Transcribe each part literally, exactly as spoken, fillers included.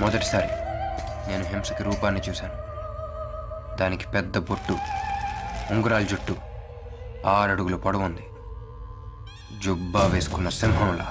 మొదటిసారి నేను హింసకి రూపాన్ని చూశాను. దానికి పెద్ద బొట్టు, ఉంగరాల జుట్టు, ఆరడుగుల పొడవు ఉంది. జుబ్బా వేసుకున్న సింహంలా.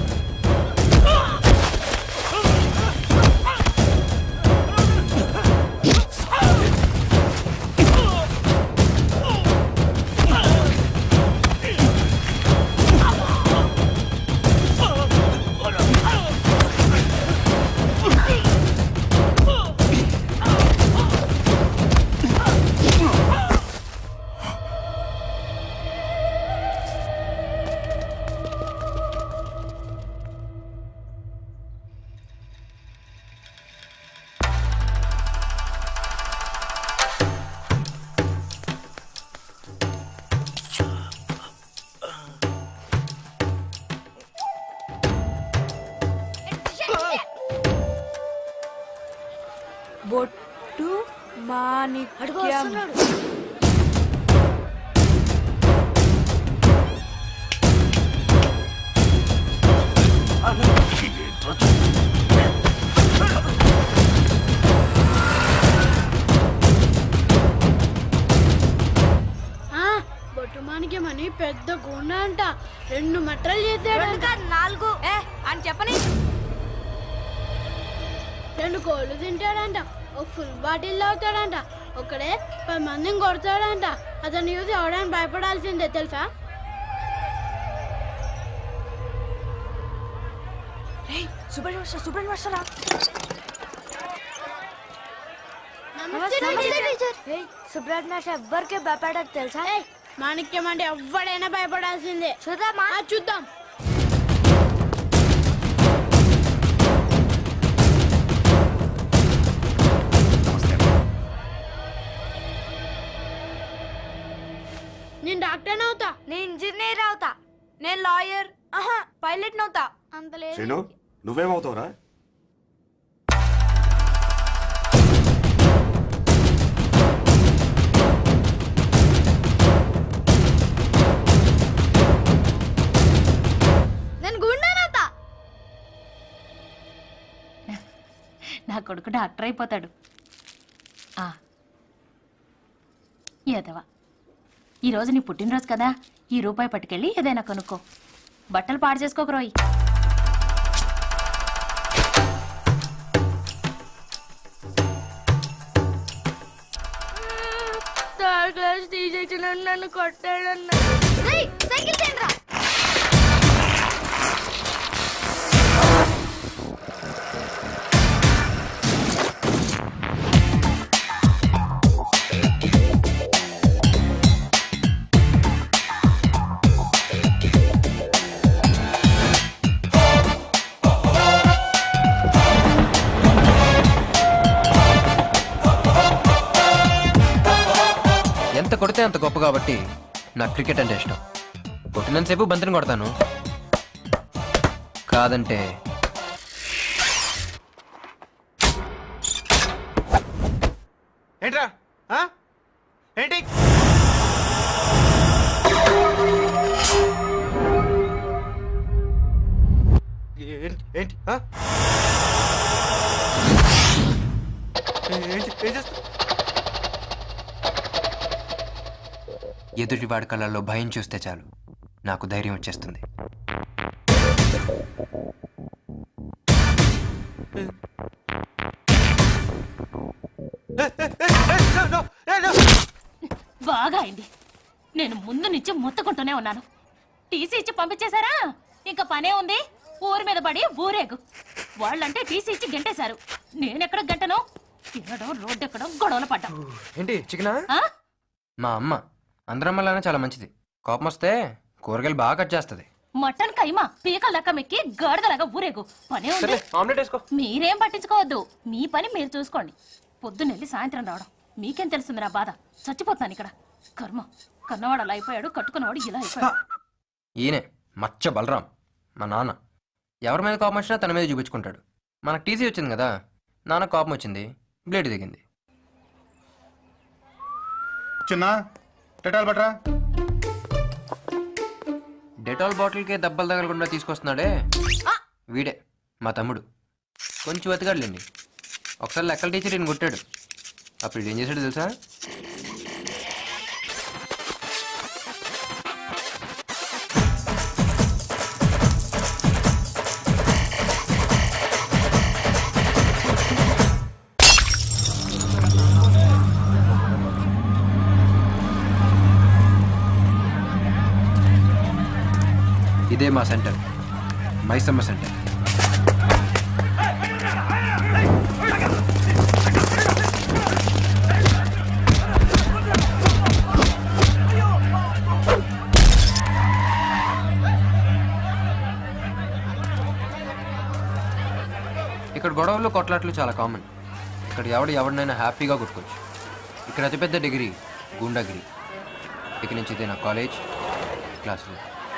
బొట్టు మాణిక్యం. బొట్టు మాణిక్యం అని పెద్ద గుండె అంట. రెండు మట్టలు చేశాడు. నాలుగు అని చెప్పని. రెండు కోళ్ళు తింటాడంట. ఒక ఫుల్ బాటిల్ అవుతాడంట. ఒకడే పది మందిని కొడతాడంట. అతను చూసి ఎవడని భయపడాల్సిందే తెలుసా? సుబ్రహ్మణ్య ఎవ్వరికి భయపడదు తెలుసా? మాణిక్యం అంటే ఎవడైనా భయపడాల్సిందే. చూద్దామా? చూద్దాం. నేను డాక్టర్ అవుతా. నేను ఇంజనీర్ అవుతా. నేను లాయర్, ఆహా పైలట్ నవుతా. అంత లేదు. శ్రీను నువ్వేమవుతావురా? నేను గుండెనవుతా. నా కొడుకు డాక్టర్ అయిపోతాడు. ఏదవా, ఈరోజు నీ పుట్టినరోజు కదా, ఈ రూపాయి పట్టుకెళ్ళి ఏదైనా కొనుక్కో. బట్టలు పాడు చేసుకోక రోయ్. థర్డ్ క్లాస్ తీసేసి నన్ను కొట్టాడన్నా. సైకిల్ తినరా. ఎంత కొడితే అంత గొప్ప కాబట్టి నాకు క్రికెట్ అంటే ఇష్టం. కొట్టినంతసేపు బంతిని కొడతాను, కాదంటే ఏంట్రా ఏంటి? ఏంటి ఏం చేస్తా? ఎదుటి వాడి కళ్ళల్లో భయం చూస్తే చాలు నాకు ధైర్యం వచ్చేస్తుంది. బాగా అయింది. నేను ముందు నుంచి మొత్తుకుంటూనే ఉన్నాను. టీసీ ఇచ్చి పంపించేశారా? ఇంకా పనే ఉంది. ఊరి మీద పడి ఊరేగు. వాళ్ళంటే టీసీ ఇచ్చి గంటేశారు. నేనెక్కడ గంటను? తినడం, రోడ్డు ఎక్కడం, గొడవలు పడ్డాం. ఏంటి చికెనా? మా అమ్మ అందరమ్మలానే చాలా మంచిది. కోపం వస్తే కూరగాయలు బాగా కట్ చేస్తుంది. మటన్ కైమా పీకల లెక్క మెక్కి గాడిదలాగా ఊరేగు. పనే ఉంది. ఆమ్లెట్ వేసుకో. మీరేం పట్టించుకోవద్దు. మీ పని మీరు చూసుకోండి. పొద్దున్నెళ్ళి సాయంత్రం రావడం మీకేం తెలుస్తుంది నా బాధ? చచ్చిపోతాను ఇక్కడ. కర్మ, కన్నవాడు అలా అయిపోయాడు, కట్టుకున్నవాడు ఇలా అయిపోయాడు. ఈయనే మచ్చ బలరాం మా నాన్న. ఎవరి మీద కోపం వచ్చినా తన మీద చూపించుకుంటాడు. మనకు టీసీ వచ్చింది కదా, నాన్న కోపం వచ్చింది, బ్లేడ్ దిగింది. చిన్న డెటాల్ బట్రా. డెటాల్ బాటిల్కే దెబ్బలు తగలకుండా తీసుకొస్తున్నాడే వీడే మా తమ్ముడు. కొంచెం వెతగాడులేండి. ఒకసారి లెక్కల టీచర్ ఈయన కొట్టాడు. అప్పుడు ఏం చేశాడు తెలుసా? ఇదే మా సెంటర్, మైసమ్మ సెంటర్. ఇక్కడ గొడవలు కొట్లాట్లు చాలా కామన్. ఇక్కడ ఎవడు ఎవరినైనా హ్యాపీగా కొట్టుకోవచ్చు. ఇక్కడ అతిపెద్ద డిగ్రీ గూండాగిరి. ఇక నుంచి ఇదే నా కాలేజ్, క్లాసులు.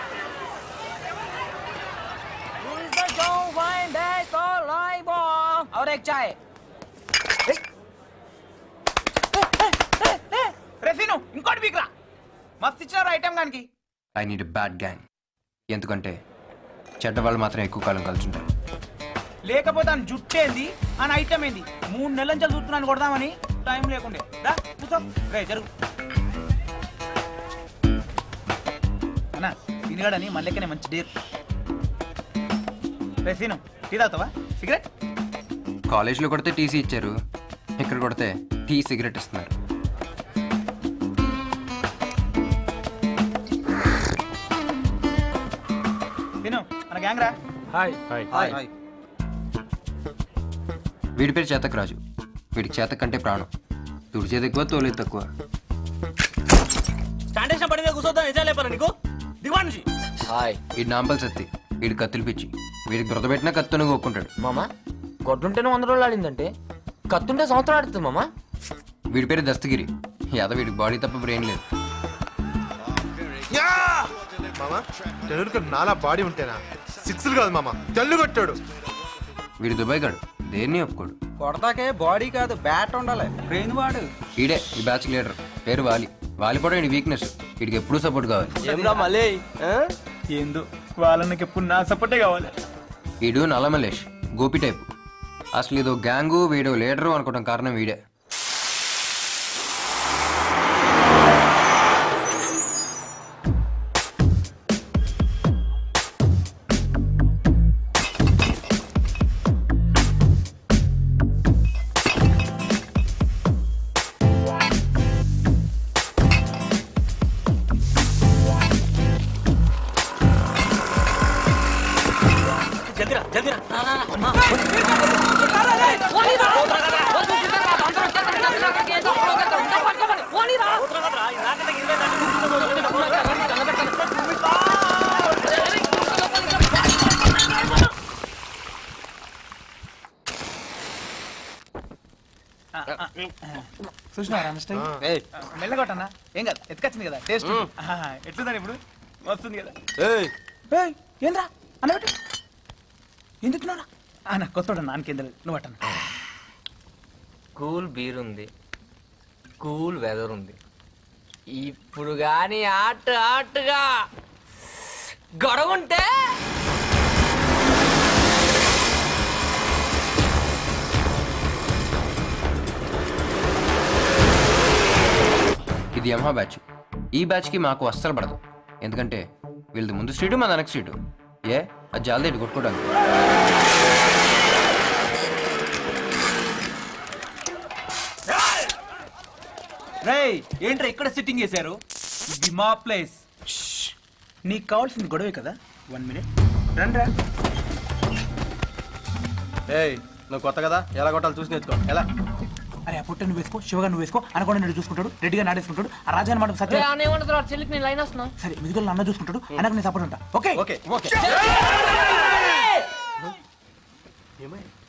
ఇంకోటి పీకరా, మస్తు ఇచ్చినారు ఐటమ్ గానికి. I need bad gang. ఎందుకంటే చెడ్డ వాళ్ళు మాత్రం ఎక్కువ కాలం కలుసుంటారు. లేకపోతే ఆయన జుట్టేంది, ఆయన ఐటమ్ ఏంది? మూడు నెలల నుంచి చూస్తున్నాను కొడదామని టైం లేకుండే. రా కూర్చో, రే జరుగు. అన్నా తినగాడని మళ్ళీకనే మంచి డేర్. రే సీను, టీ తాగుతావా? సిగరెట్? కాలేజ్లో కొడితే టీసీ ఇచ్చారు, ఇక్కడ కొడితే టీ సిగరెట్ ఇస్తున్నారు. సీను మన గ్యాంగ్ రా. Hi hi hi. వీడి పేరు చేతక్ రాజు. వీడికి చేతక్ కంటే ప్రాణం. తుడిచేది ఎక్కువ, తోలేదు తక్కువ. స్టాండేషన్ పడితే కూర్చోద్దాం. నిజం లేపరా నీకు? దిగువా నుంచి. హాయ్. వీడి నాంపల్ సత్తి. వీడి కత్తులు పిచ్చి. వీడికి దొరద పెట్టినా కత్తును కొక్కుంటాడు. మామా గొడ్డుంటేనే వంద రోజులు ఆడిందంటే కత్తుంటే సంవత్సరం ఆడుతుంది మామా. వీడి పేరు దస్తగిరి. యాదవ్ వీడికి బాడీ తప్ప బ్రెయిన్ లేదు. మామా తెలుగుకి నాలా బాడీ ఉంటేనా సిక్స్లు కాదు మామా, తెల్లు కొట్టాడు. వీడు దుబాయ్ గాడు, దేన్ని ఒప్పుకోడు. కొడతాకే బాడీ కాదు బ్యాట్ ఉండాలి, బ్రెయిన్ వాడు. వీడే ఈ బ్యాచ్ లీడర్, పేరు వాలి. వాలి కూడా వీడి వీక్నెస్. వీడికి ఎప్పుడూ సపోర్ట్ కావాలి. మళ్ళీ ఏందో వాళ్ళకి ఎప్పుడు నా సపోర్టే కావాలి. వీడు నల్ల మలేష్, గోపి టైపు. అసలు ఇదో గ్యాంగు, వీడో లీడరు అనుకోవడం కారణం వీడే. చూసినారా మెల్లగొట్టన్నా? ఏం కాదు, ఎత్తుకొచ్చింది కదా టేస్ట్. ఎట్లుందని ఇప్పుడు వస్తుంది కదా. ఏంద్రా అన్న పెట్టు, ఎందుకు అన్న కొత్త నాన్నకేం తెలియదు, నువ్వు అట్టన్నా. కూల్ బీర్ ఉంది, కూల్ వెదర్ ఉంది. ఇప్పుడు కానీ ఆట ఆటగా గొడవ ఉంటే ఇది యమహా బ్యాచ్. ఈ బ్యాచ్కి మాకు అస్సలు పడదు. ఎందుకంటే వీళ్ళది ముందు స్ట్రీటు, మా వెనక స్ట్రీటు. ఏ అది జాలదేటి కొట్టుకోవడానికి. రేయ్ ఏంట్రా ఇక్కడ సిట్టింగ్ చేశారు? ఇది మా ప్లేస్. నీకు కావాల్సింది గొడవే కదా. వన్ మినిట్ రండ్రా. ఏయ్ నువ్వు కొత్త కదా, ఎలా కొట్టాలి చూసి నేర్చుకో. ఎలా? అరే ఆ పుట్ట నువ్వు వేసుకో, శివగా నువ్వు వేసుకో, అనకుండా నేను చూసుకుంటాడు, రెడ్డిగా నాడేసుకుంటాడు, ఆ రాజా అనమాట సత్య. చెల్లికి నేను లైన్ వస్తున్నా. సరే మిదిగోళ్ళు అన్న చూసుకుంటాడు, అనకు నేను సపోర్ట్ ఉంటా. Okay okay okay.